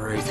Great.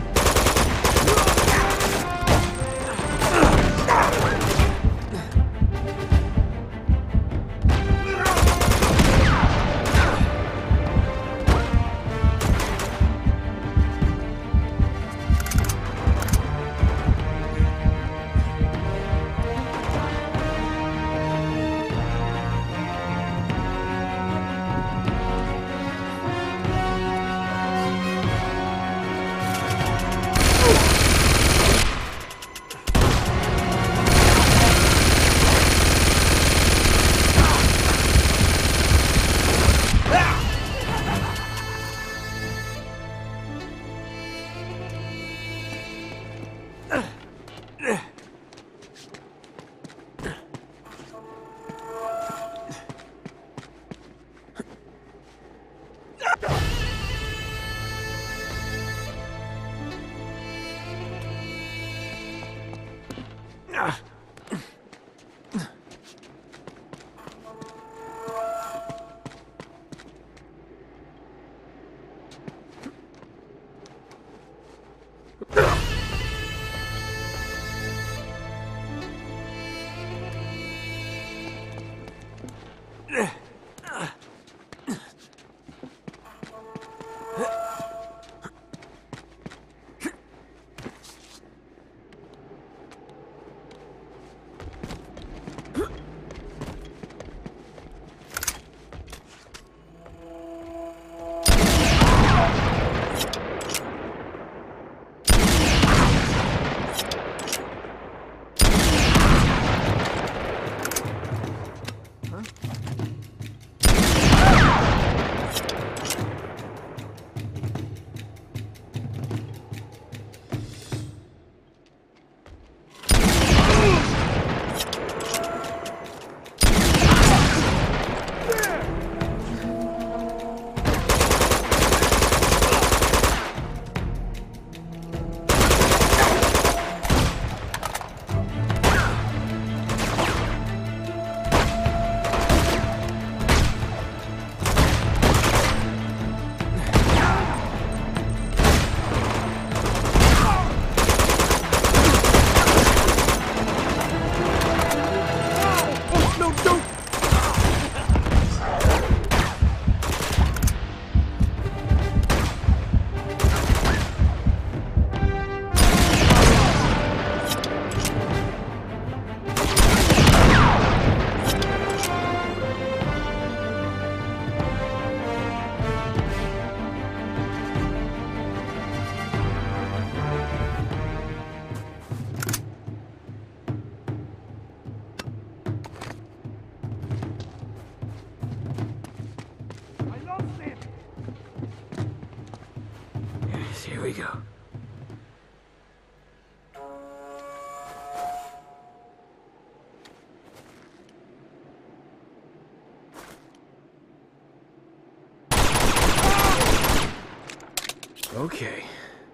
Here we go. Okay.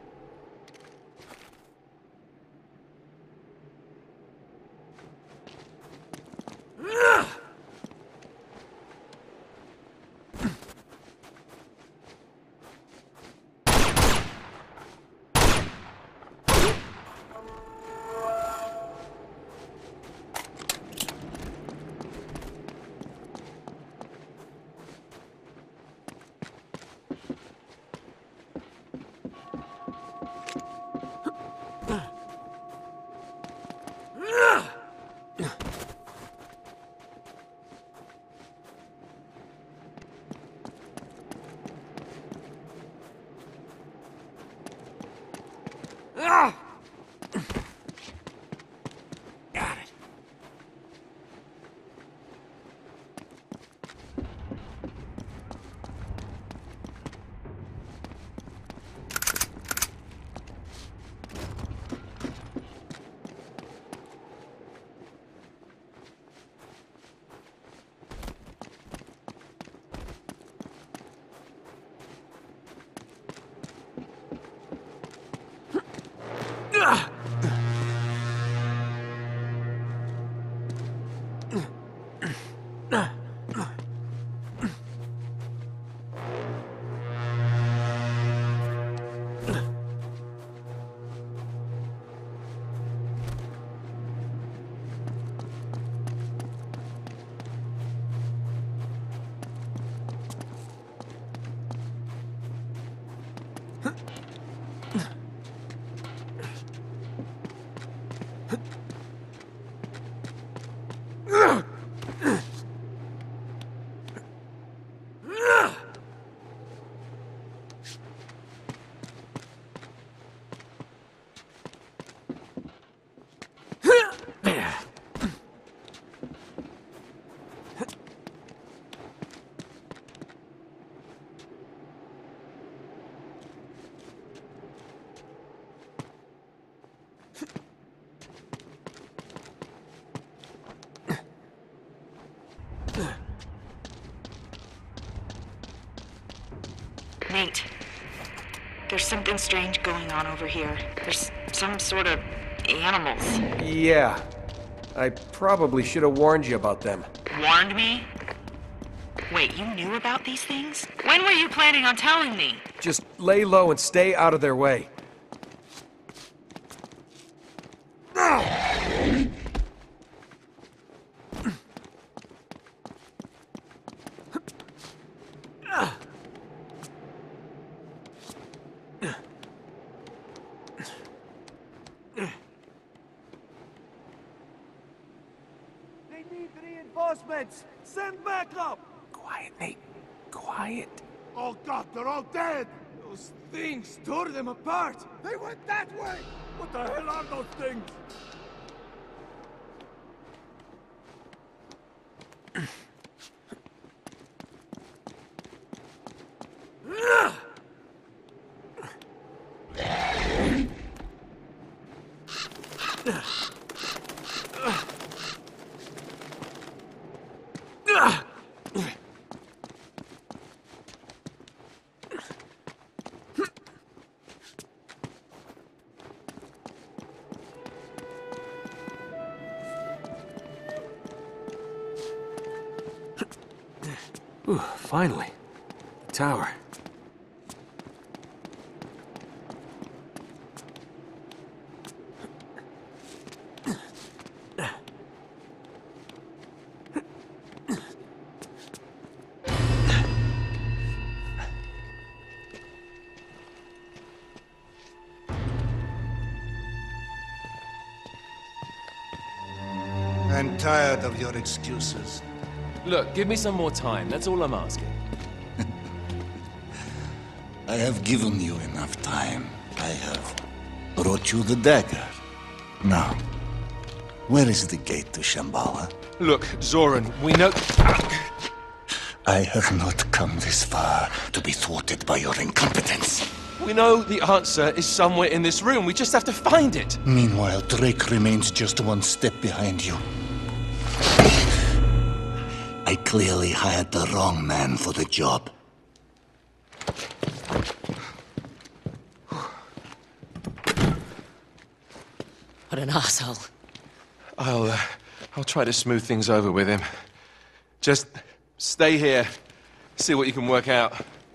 Got it. Nate, there's something strange going on over here. There's some sort of animals. Yeah. I probably should have warned you about them. Warned me? Wait, you knew about these things? When were you planning on telling me? Just lay low and stay out of their way. Reinforcements! Send backup! Quiet, Nate. Quiet. Oh god, they're all dead! Those things tore them apart! They went that way! What the hell are those things? Ooh, finally. The tower. I'm tired of your excuses. Look, give me some more time. That's all I'm asking. I have given you enough time. I have brought you the dagger. Now, where is the gate to Shambhala? Look, Zoran, we know... I have not come this far to be thwarted by your incompetence. We know the answer is somewhere in this room. We just have to find it. Meanwhile, Drake remains just one step behind you. I clearly hired the wrong man for the job. What an asshole. I'll try to smooth things over with him. Just stay here. See what you can work out.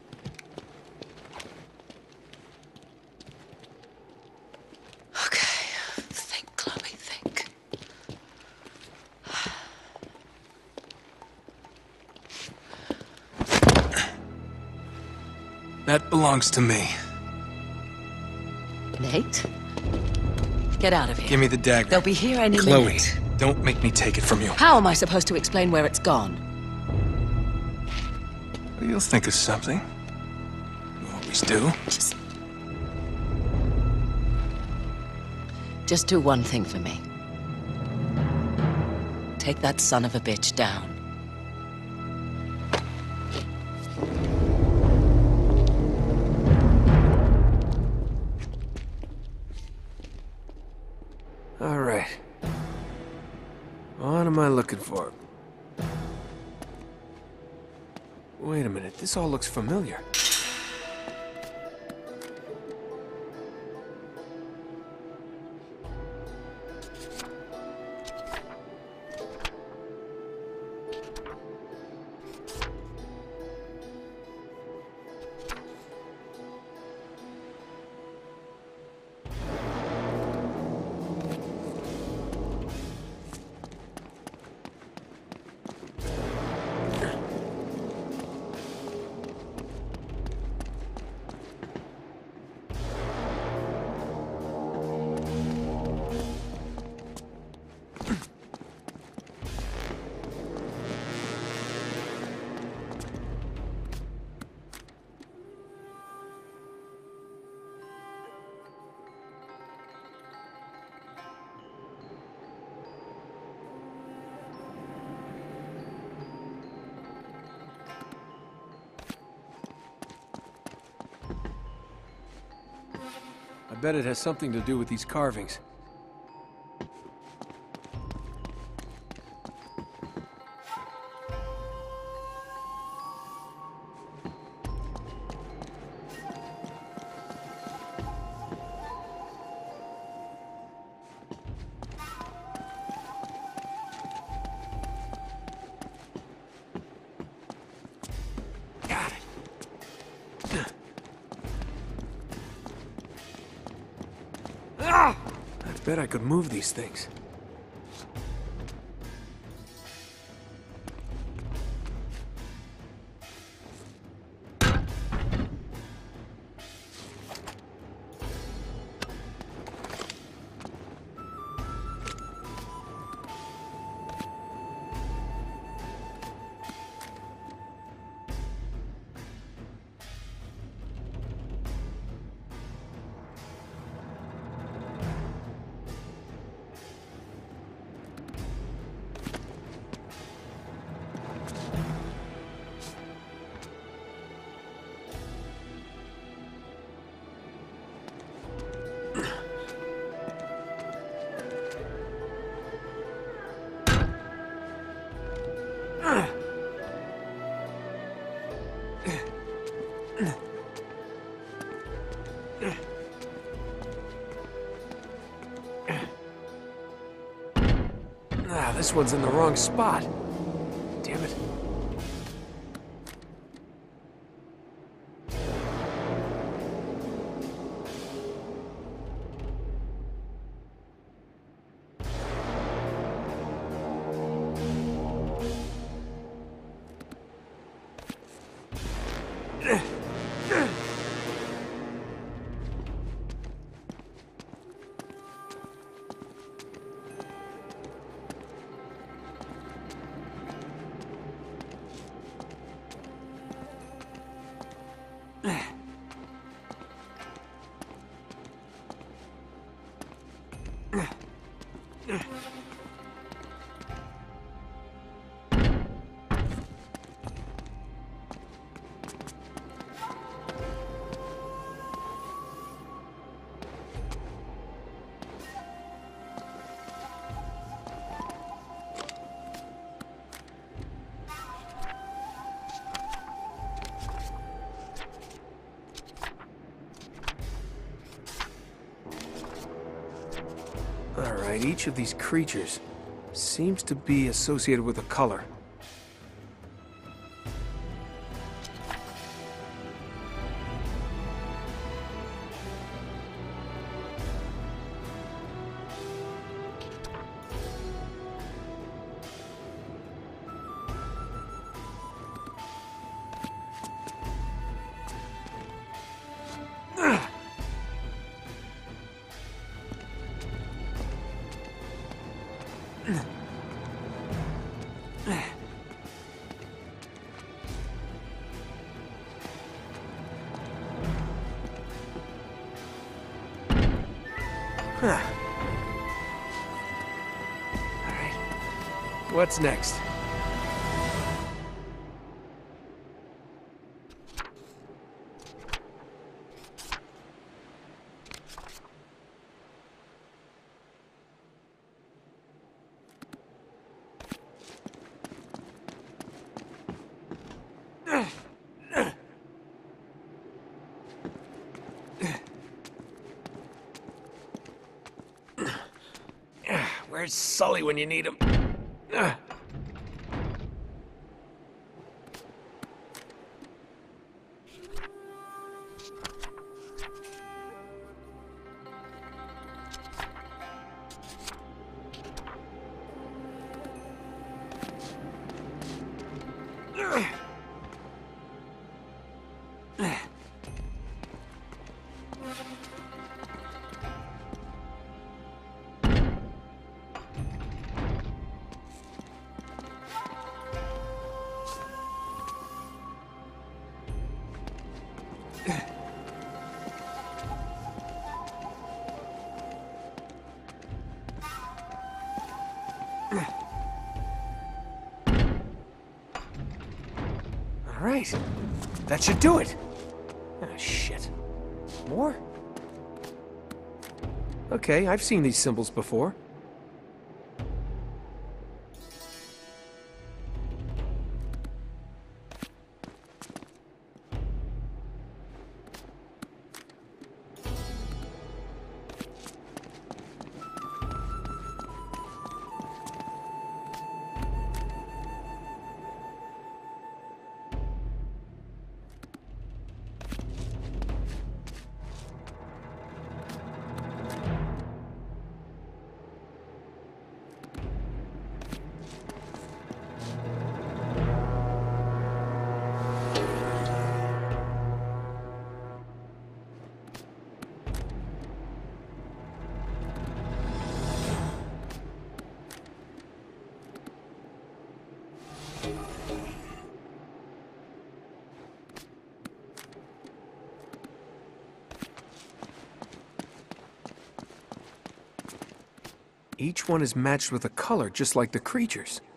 Okay. Think, Chloe, think. That belongs to me. Nate? Get out of here. Give me the dagger. They'll be here any Chloe, minute. don't make me take it from you. How am I supposed to explain where it's gone? You'll think of something. You always do. Just do one thing for me. Take that son of a bitch down. All right. What am I looking for? Wait a minute, this all looks familiar. bet it has something to do with these carvings. I bet I could move these things. This one's in the wrong spot. Damn it. Alright, each of these creatures seems to be associated with a color. Huh. All right. What's next? Where's Sully when you need him? All right. That should do it. Ah, shit. More? Okay, I've seen these symbols before. Each one is matched with a color just like the creatures.